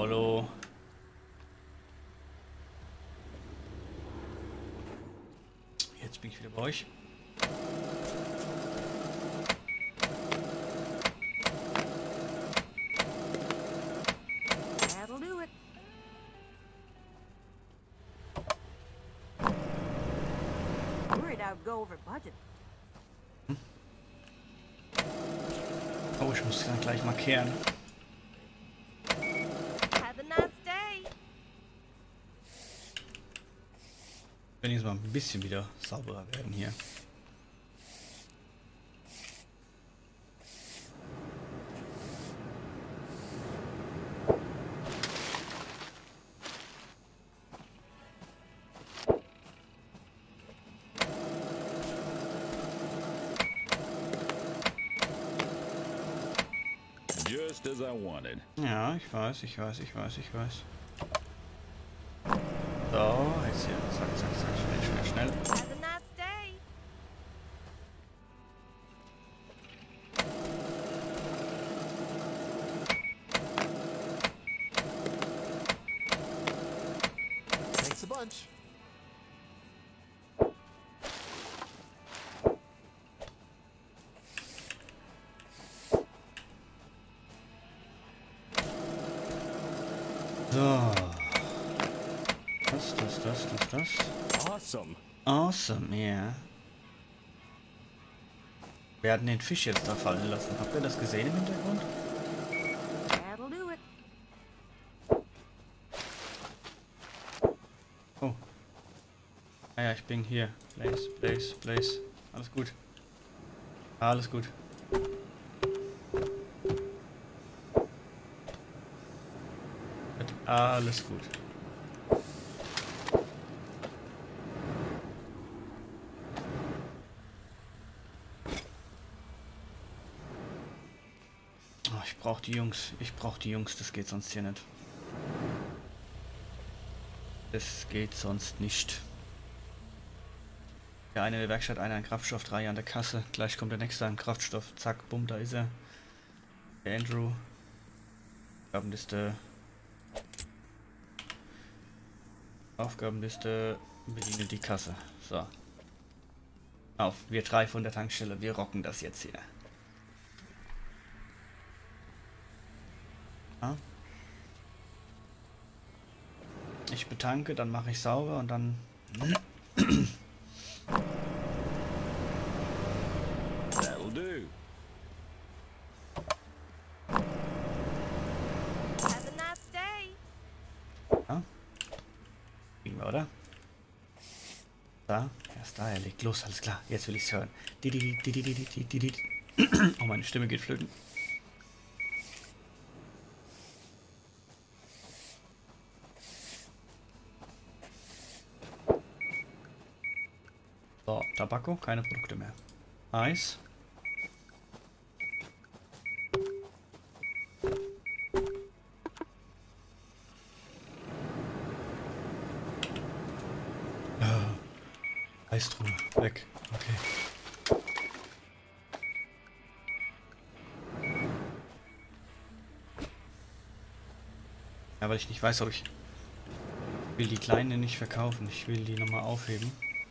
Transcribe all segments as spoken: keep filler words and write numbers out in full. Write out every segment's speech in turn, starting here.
Hallo. Jetzt bin ich wieder bei euch. That'll do it. Worried I'd go over budget. Oh, ich muss dann gleich markieren. Have a nice day. Wenn jetzt mal ein bisschen wieder sauberer werden hier. Just as I wanted. Ja, ich weiß, ich weiß, ich weiß, ich weiß. So, jetzt hier. Zack, zack, zack. Schnell, schnell, schnell. Have a nice day. Thanks a bunch. So. Das, das, das, das, das. Awesome. Awesome, ja. Yeah. Wir hatten den Fisch jetzt da fallen lassen. Habt ihr das gesehen im Hintergrund? That'll do it. Oh. Ah ja, ich bin hier. Place, place, place. Alles gut. Alles gut. Alles gut. Oh, ich brauche die Jungs. Ich brauche die Jungs. Das geht sonst hier nicht. Das geht sonst nicht. Der eine in der Werkstatt, einer in Kraftstoff, drei an der Kasse. Gleich kommt der nächste an Kraftstoff. Zack, bumm, da ist er. Der Andrew. Aufgabenliste. Aufgabenliste. Bediene die Kasse. So. Auf. Wir drei von der Tankstelle. Wir rocken das jetzt hier. Ja. Ich betanke, dann mache ich sauber und dann... That'll do. Have a nice day. Ja. Kriegen wir, oder? Da. Er ist da, er legt los, alles klar. Jetzt will ich es hören. Oh, meine Stimme geht flöten. So, Tabakko, keine Produkte mehr. Eis. Eistruhe, weg. Okay. Ja, weil ich nicht weiß, ob ich... Ich will die Kleine nicht verkaufen. Ich will die nochmal aufheben.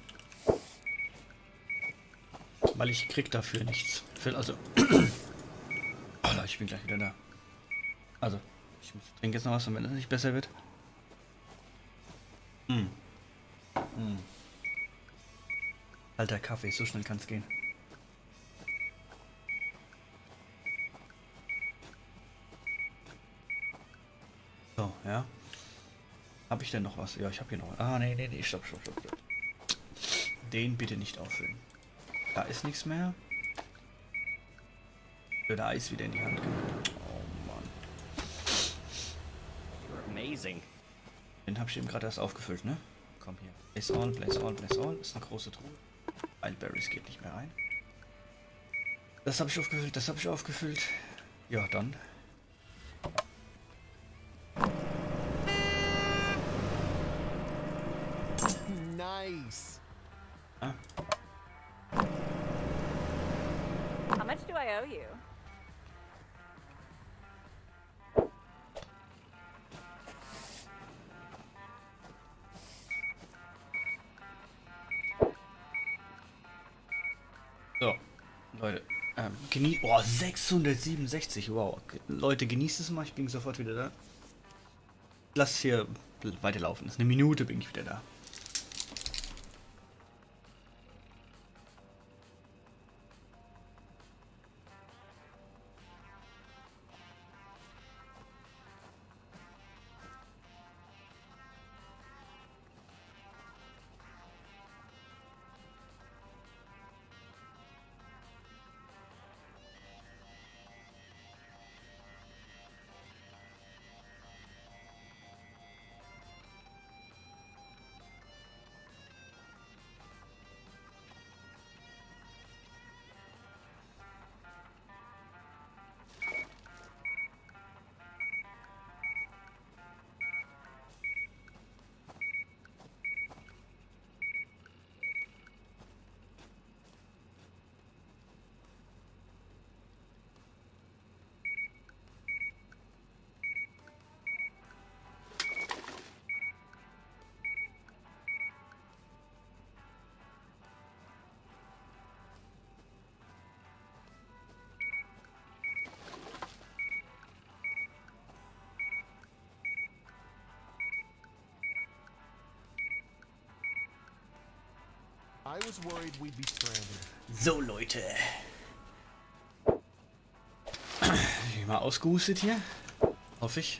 Weil ich krieg dafür nichts. Also... Oh, ich bin gleich wieder da. Also, ich trinke jetzt noch was und wenn es nicht besser wird... Hm. Hm. Alter Kaffee, so schnell kann es gehen. So, ja. Habe ich denn noch was? Ja, ich habe hier noch was. Ah, nee, nee, nee, stopp, stopp, stopp, stopp. Den bitte nicht auffüllen. Da ist nichts mehr. Oder Eis wieder in die Hand genommen. Oh Mann. You're amazing. Den habe ich eben gerade erst aufgefüllt, ne? Komm hier. Place all, place all, place all. Ist eine große Truhe. Wildberries geht nicht mehr rein. Das habe ich aufgefüllt, das habe ich aufgefüllt. Ja, dann. Nice. Ah. How much do I owe you? Leute, ähm, genießt. Oh, sechshundertsiebenundsechzig, wow. Leute, genießt es mal, ich bin sofort wieder da. Lass hier weiterlaufen. Das ist eine Minute, bin ich wieder da. I was worried we'd be stranded. So, Leute. Ich mal ausgehustet hier. Hoffe ich.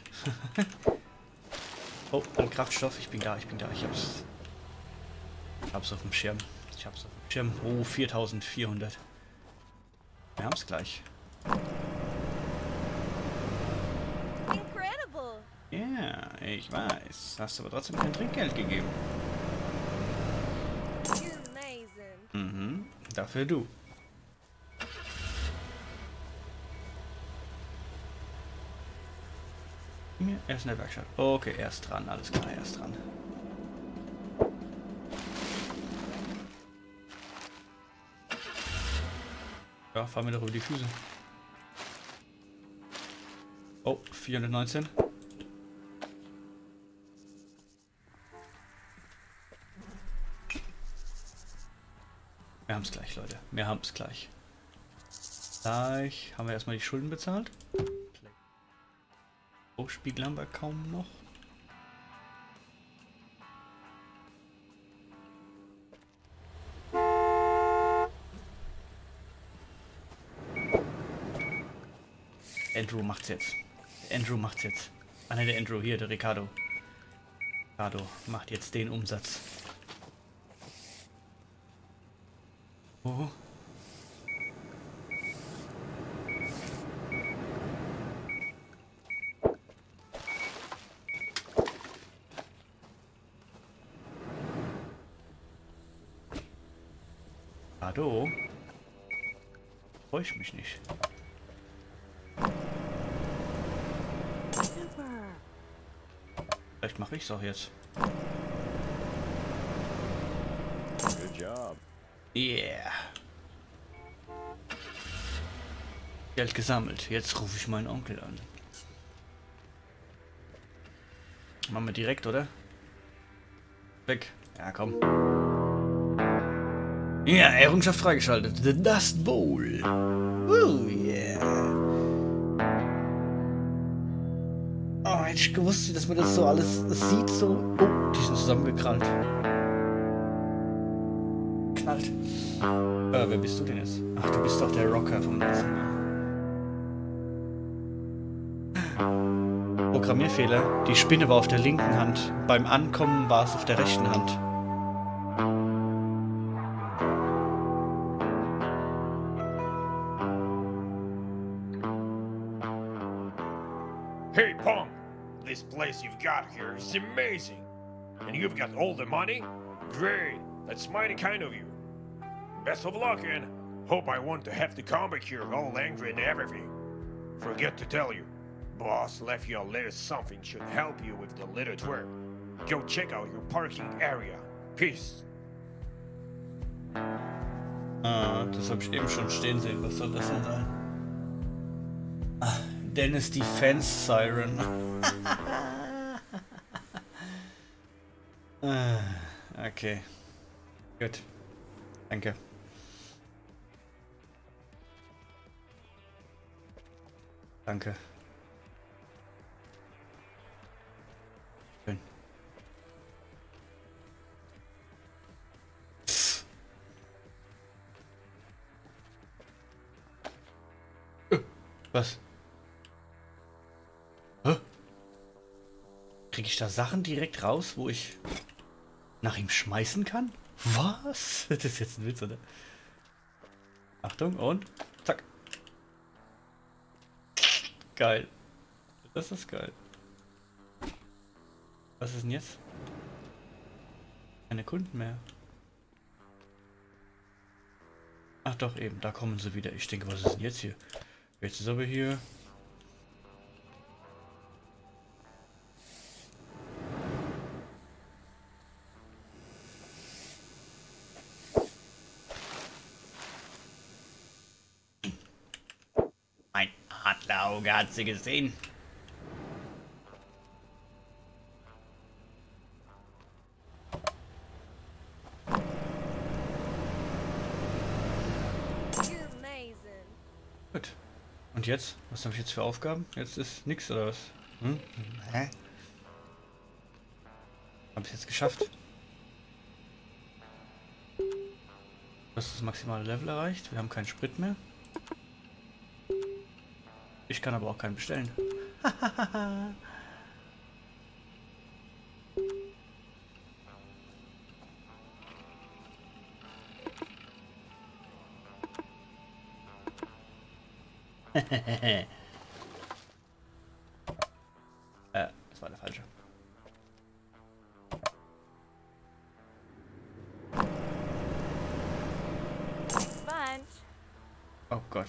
Oh, ein Kraftstoff. Ich bin da, ich bin da. Ich hab's. Ich hab's auf dem Schirm. Ich hab's auf dem Schirm. Oh, viertausendvierhundert. Wir haben's gleich. Incredible. Ja, ich weiß. Hast aber trotzdem kein Trinkgeld gegeben. You're amazing. Mhm, dafür du. Mir erst in der Werkstatt. Okay, er ist dran, alles klar, er ist dran. Ja, fahren wir doch über die Füße. Oh, vierhundertneunzehn. Wir haben es gleich, Leute. Wir haben es gleich. Gleich haben wir erstmal die Schulden bezahlt. Oh, Spiegel haben wir kaum noch. Andrew macht's jetzt. Andrew macht's jetzt. Ah ne, der Andrew hier, der Ricardo. Ricardo macht jetzt den Umsatz. Oh. Ricardo? Freue ich mich nicht. Super. Vielleicht mache ich es auch jetzt. Good job. Yeah. Geld gesammelt. Jetzt rufe ich meinen Onkel an. Machen wir direkt, oder? Weg. Ja, komm. Ja, Errungenschaft freigeschaltet. The Dust Bowl. Oh, yeah. Oh, hätte ich gewusst, dass man das so alles sieht, so. Oh, die sind zusammengekrallt. Knallt. Äh, wer bist du denn jetzt? Ach, du bist doch der Rocker vom letzten Mal. Programmierfehler. Die Spinne war auf der linken Hand. Beim Ankommen war es auf der rechten Hand. Hey, Pong! This place you've got here is amazing! And you've got all the money? Great! That's mighty kind of you. Best of luck and hope I won't have to come back here all angry and everything. Forget to tell you, boss left you a little something should help you with the little tour. Go check out your parking area. Peace! Ah, das habe ich eben schon stehen sehen. Was soll das denn sein? Ah, Dennis Defense Siren. Ah, okay. Gut. Danke. Danke. Schön. Äh, Was? Hä? Krieg ich da Sachen direkt raus, wo ich nach ihm schmeißen kann? Was? Das ist jetzt ein Witz, oder? Achtung und zack. Geil. Das ist geil. Was ist denn jetzt? Keine Kunden mehr. Ach doch, eben, da kommen sie wieder. Ich denke, was ist denn jetzt hier? Jetzt ist aber hier... Mein Adlerauge hat sie gesehen. You're amazing. Gut. Und jetzt? Was habe ich jetzt für Aufgaben? Jetzt ist nix oder was? Hm? Hä? Habe ich jetzt geschafft? Du hast das maximale Level erreicht. Wir haben keinen Sprit mehr. Ich kann aber auch keinen bestellen. äh, das war der falsche. Bunch. Oh Gott.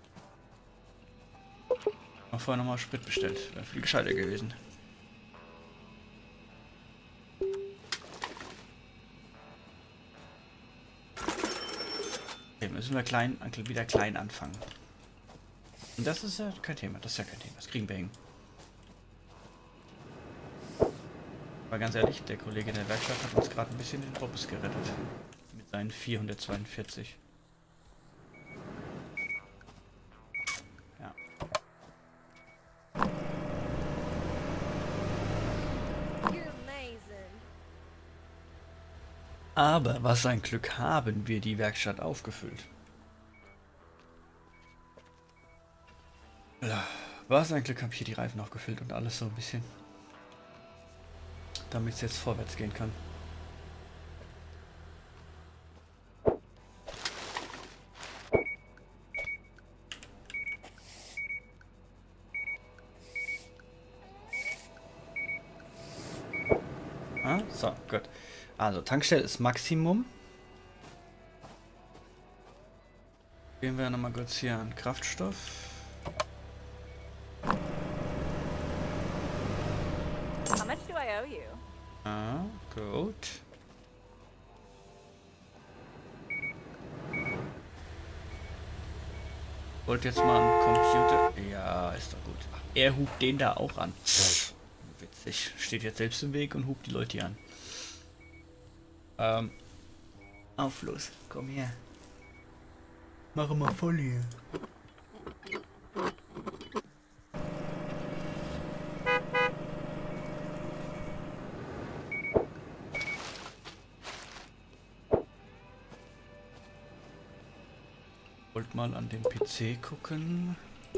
Noch vorher nochmal Sprit bestellt. Wäre viel gescheiter gewesen. Okay, müssen wir klein, wieder klein anfangen. Und das ist ja kein Thema. Das ist ja kein Thema. Das kriegen wir hin. Aber ganz ehrlich, der Kollege in der Werkstatt hat uns gerade ein bisschen den Bobbes gerettet. Mit seinen vierhundertzweiundvierzig. Ja. You're amazing. Aber was ein Glück, haben wir die Werkstatt aufgefüllt. Ja, was ein Glück, habe ich hier die Reifen aufgefüllt und alles so ein bisschen. Damit es jetzt vorwärts gehen kann. Ah, so, gut. Also, Tankstelle ist Maximum. Gehen wir nochmal kurz hier an Kraftstoff. How much do I owe you? Ah, gut. Wollt jetzt mal einen Computer... Ja, ist doch gut. Ach, er hupt den da auch an. Witzig. Steht jetzt selbst im Weg und hupt die Leute hier an. Ähm. Auf los. Komm her. Mach mal voll hier. Wollt mal an dem P C gucken.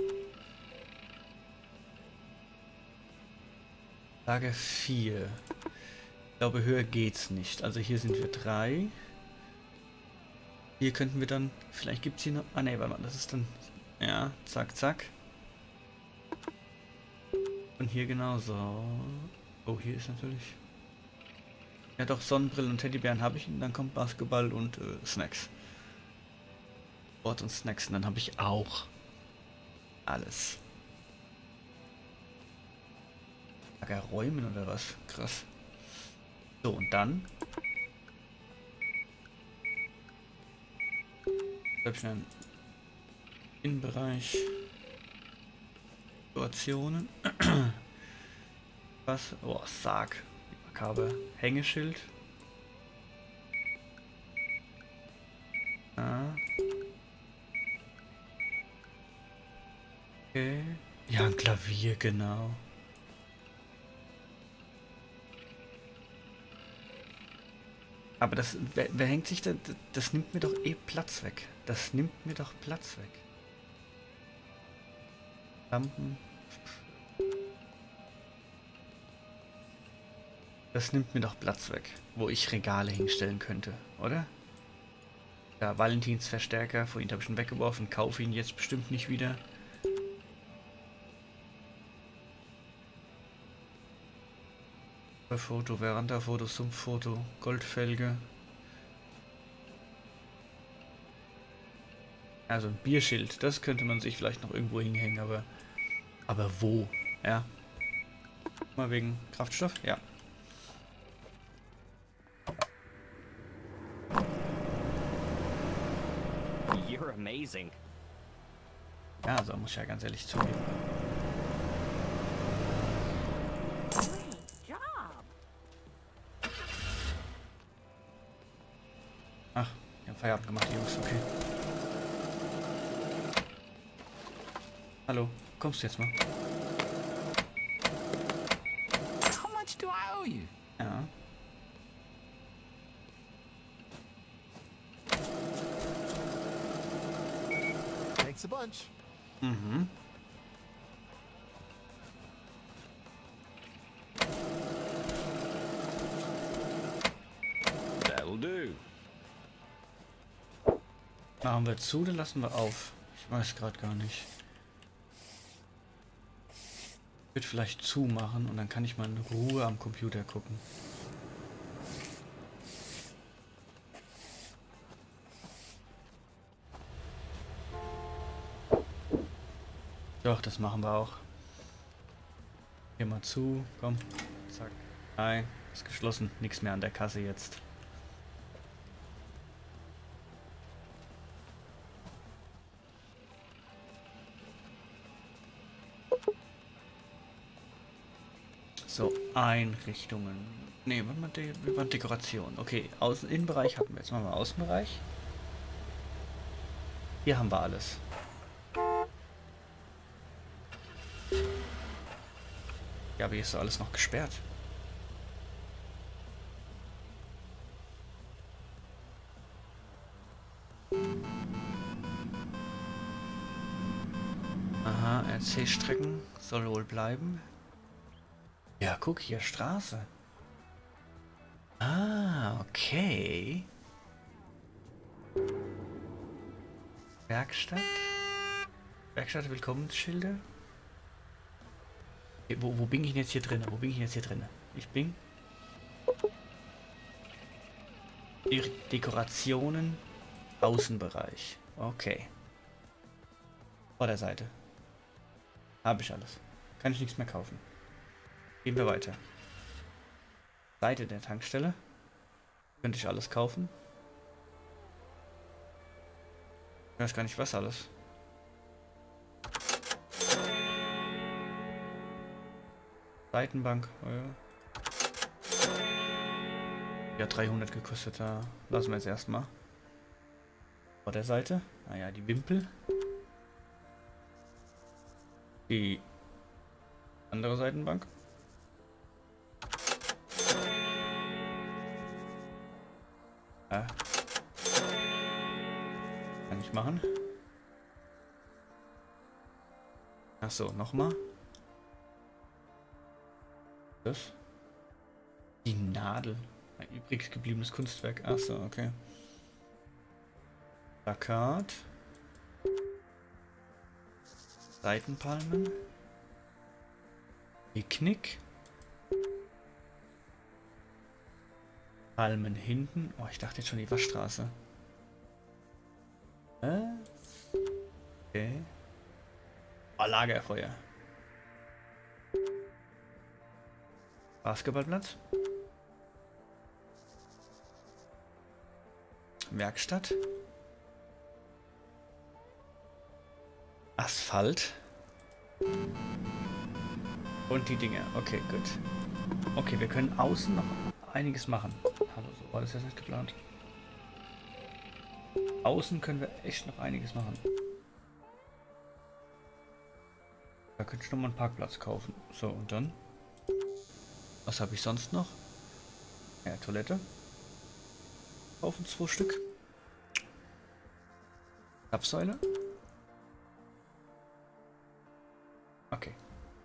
Lager vier. Ich glaube, höher geht's nicht. Also hier sind wir drei. Hier könnten wir dann... Vielleicht gibt es hier noch... Ah ne, warte mal, das ist dann... Ja, zack, zack. Und hier genauso. Oh, hier ist natürlich... Ja doch, Sonnenbrillen und Teddybären habe ich. Und dann kommt Basketball und äh, Snacks. Sport und Snacks. Und dann habe ich auch alles. Lager räumen oder was? Krass. So, und dann... Schnell Innenbereich. Situationen. Was? Oh, Sarg. Makaber. Hängeschild. Ah. Okay. Ja, ein Klavier, genau. Aber das, wer, wer hängt sich da, das, das nimmt mir doch eh Platz weg. Das nimmt mir doch Platz weg. Lampen. Das nimmt mir doch Platz weg, wo ich Regale hinstellen könnte, oder? Ja, Valentinsverstärker, vorhin habe ich ihn weggeworfen, kaufe ihn jetzt bestimmt nicht wieder. Foto, Veranda-Foto, Sumpffoto, Goldfelge. Also ein Bierschild, das könnte man sich vielleicht noch irgendwo hinhängen, aber aber wo? Ja. Mal wegen Kraftstoff? Ja. You're amazing. Ja, also muss ich ja ganz ehrlich zugeben. Great job. Ach, die haben Feierabend gemacht, die Jungs, okay. Hallo, kommst du jetzt mal? How much do I owe you? Ja. Thanks a bunch. Mhm. That'll do. Machen wir zu, dann lassen wir auf. Ich weiß gerade gar nicht. Ich würde vielleicht zumachen und dann kann ich mal in Ruhe am Computer gucken. Doch, das machen wir auch. Hier mal zu, komm. Zack. Nein, ist geschlossen. Nichts mehr an der Kasse jetzt. So, Einrichtungen. Ne, warte mal, De wir waren Dekoration. Okay, Außen Innenbereich hatten wir. Jetzt machen wir Außenbereich. Hier haben wir alles. Ja, aber hier ist doch alles noch gesperrt. Aha, R C-Strecken soll wohl bleiben. Ja, guck hier, Straße. Ah, okay. Werkstatt. Werkstatt, Willkommensschilder. Okay, wo, wo bin ich denn jetzt hier drin? Wo bin ich denn jetzt hier drin? Ich bin... De Dekorationen, Außenbereich. Okay. Vorderseite. Habe ich alles. Kann ich nichts mehr kaufen. Gehen wir weiter. Seite der Tankstelle. Könnte ich alles kaufen. Ich weiß gar nicht, was alles. Seitenbank. Oh ja. Ja, dreihundert gekostet. Da lassen wir jetzt erstmal. Vor der Seite. Naja, die Wimpel. Die andere Seitenbank. Ja. Kann ich machen. Ach so, nochmal. Das? Die Nadel. Ein übrig gebliebenes Kunstwerk. Ach so, okay. Plakat. Seitenpalmen. Picknick. Palmen hinten. Oh, ich dachte jetzt schon die Waschstraße. Äh? Okay. Oh, Lagerfeuer. Basketballplatz. Werkstatt. Asphalt. Und die Dinge. Okay, gut. Okay, wir können außen noch einiges machen. Hallo, so war das jetzt nicht geplant. Außen können wir echt noch einiges machen. Da könnte ich noch mal einen Parkplatz kaufen. So, und dann? Was habe ich sonst noch? Ja, Toilette. Kaufen zwei Stück. Zapfsäule. Okay.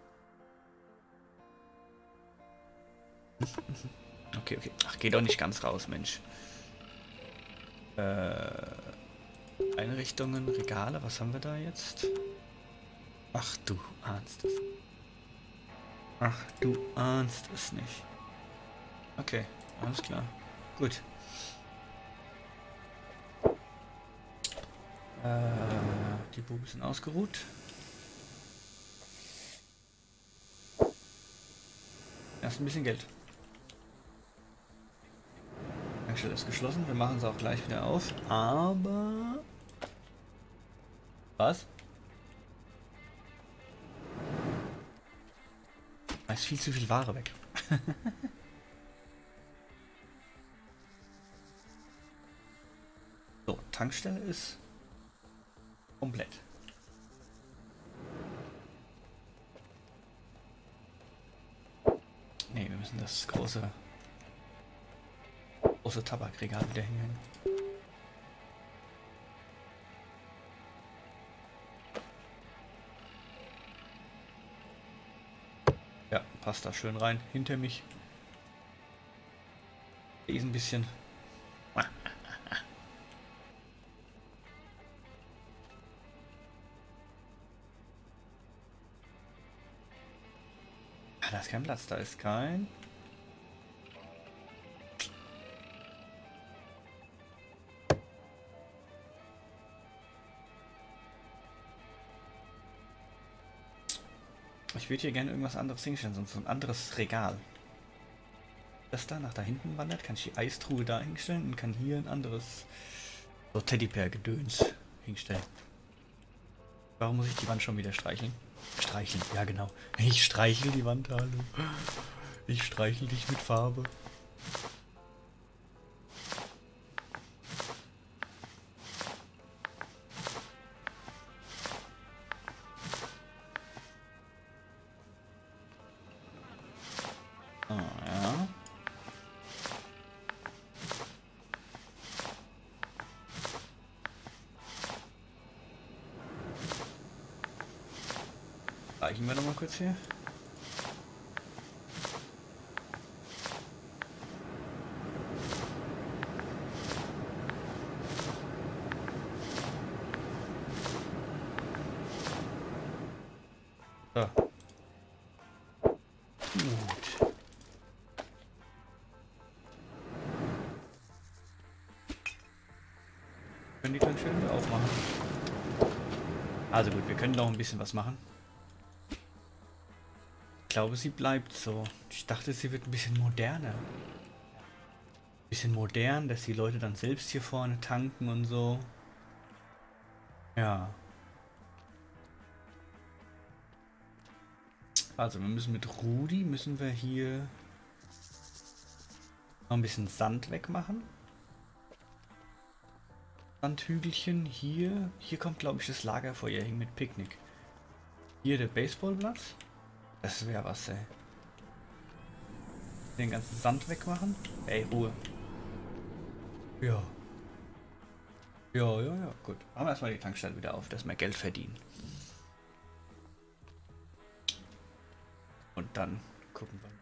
Okay, okay. Ach, geht doch nicht ganz raus, Mensch. Äh, Einrichtungen, Regale, was haben wir da jetzt? Ach, du ahnst es. Ach, du ahnst es nicht. Okay, alles klar. Gut. Äh, die Buben sind ausgeruht. Erst ein bisschen Geld. Tankstelle ist geschlossen. Wir machen es auch gleich wieder auf. Aber... Was? Da ist viel zu viel Ware weg. So, Tankstelle ist komplett. Ne, wir müssen das große große Tabakregal wieder hinhängen. Ja, passt da schön rein. Hinter mich. Hier ist ein bisschen. Ah, da ist kein Platz, da ist kein. Ich würde hier gerne irgendwas anderes hinstellen, sonst so ein anderes Regal. Das da nach da hinten wandert, kann ich die Eistruhe da hinstellen und kann hier ein anderes so Teddybär-Gedöns hinstellen. Warum muss ich die Wand schon wieder streicheln? Streicheln, ja genau. Ich streichel die Wand, hallo. Ich streichel dich mit Farbe. Oh, ja. Reichen wir noch mal kurz hier. So. Gut. Können die Tankstelle wieder aufmachen. Also gut, wir können noch ein bisschen was machen. Ich glaube, sie bleibt so. Ich dachte, sie wird ein bisschen moderner. Ein bisschen modern, dass die Leute dann selbst hier vorne tanken und so. Ja. Also wir müssen mit Rudi, müssen wir hier noch ein bisschen Sand wegmachen. Sandhügelchen hier. Hier kommt, glaube ich, das Lagerfeuer hin mit Picknick. Hier der Baseballplatz. Das wäre was, ey. Den ganzen Sand wegmachen. Ey, Ruhe. Ja. Ja, ja, ja, gut. Machen wir erstmal die Tankstelle wieder auf, dass wir Geld verdienen. Und dann gucken wir.